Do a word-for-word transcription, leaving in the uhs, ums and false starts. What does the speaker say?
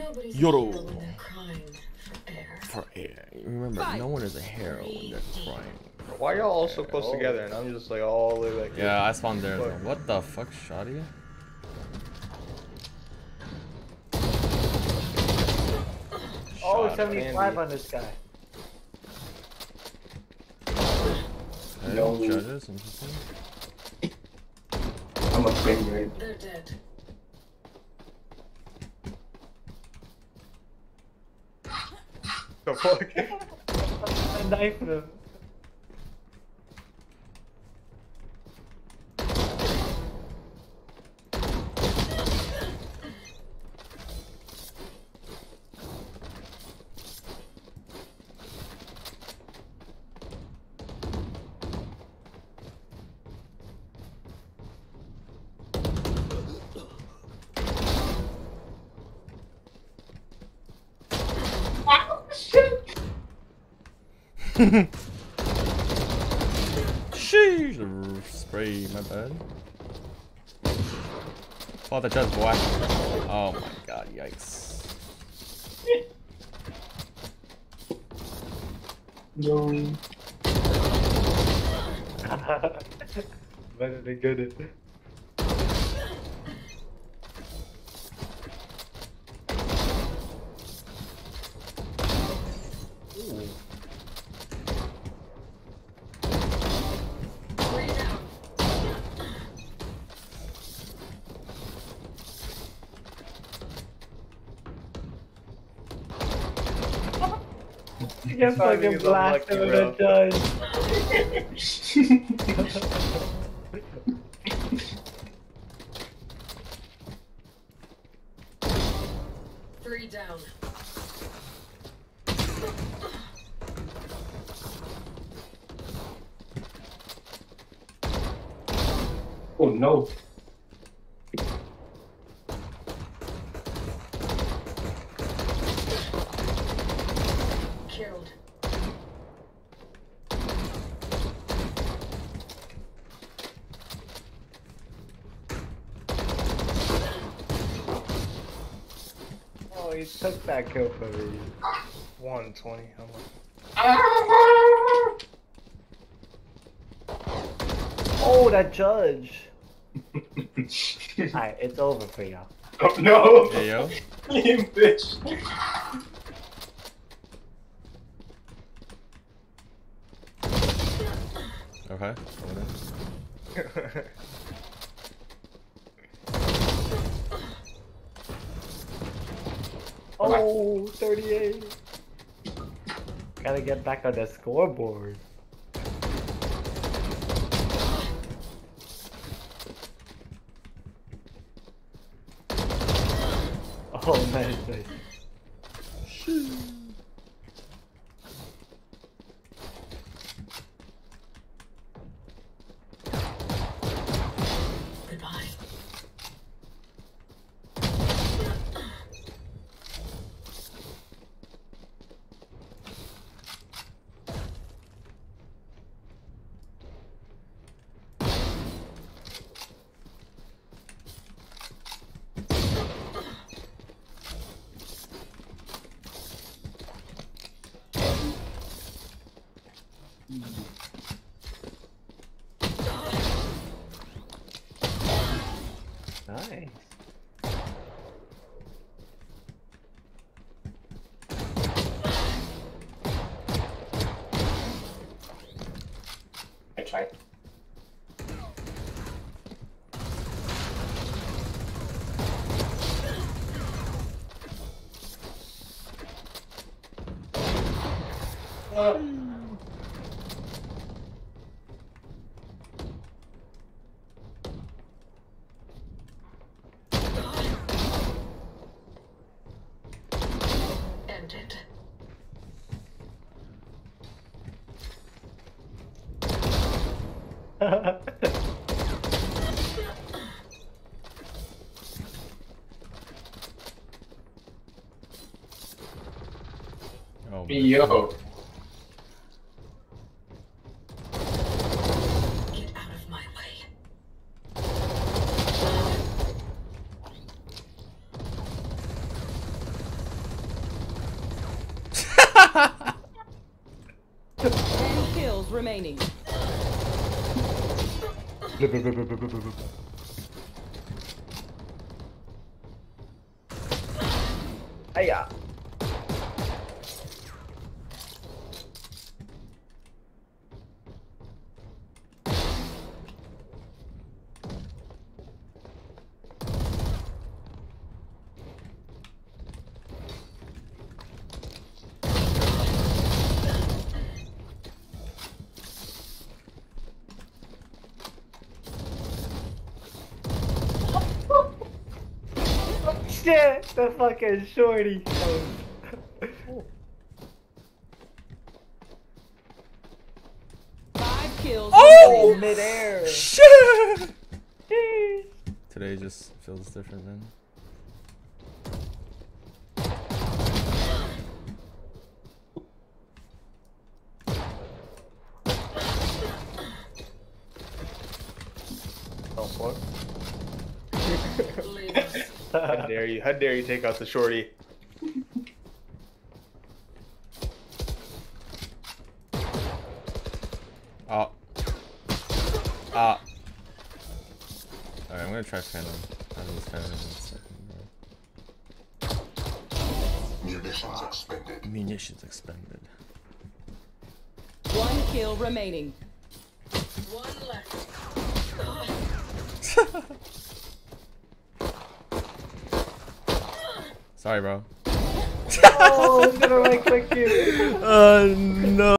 Nobody's Yoro. a hero when they're crying for air. For air. Remember, no one is a hero when they're crying. Why y'all all so close together and I'm just like all the way back here? Yeah, I spawned there. What, what the fuck shot you? Oh, Shot seventy-five Andy. on this guy. Hey, No. judges, interesting. I'm a big right. They're dead. The fuck? I knifed him. Sheesh, the spray, my bad. Oh, the judge, boy. Oh my god, yikes. No. Better than good. Three down. You get Timing fucking is blasted unlucky, with a judge. Three down. Oh no. Killed. Oh, he took that kill from me. one twenty. I'm like, Oh, that judge. Alright, it's over for y'all. Oh no. Hey, yo. You bitch. Okay. Over there. Oh, thirty-eight. Gotta get back on the scoreboard. Oh, nice, nice. Goodbye. Nice. I tried. Uh, Ended. Oh, man. yo. Get out of my way. remaining. Hiya. Shit, the fucking shorty. Five kills. Oh! remaining. Midair. Shit! Today just feels different, man. Oh fuck. Lives. How dare you? How dare you take out the shorty? Oh. Ah. Alright, I'm gonna try Phantom. Phantom's Phantom in a second, bro. Munitions expended. Munitions expended. One kill remaining. One left. Sorry, bro. Oh, I'm gonna right click you. Uh, no.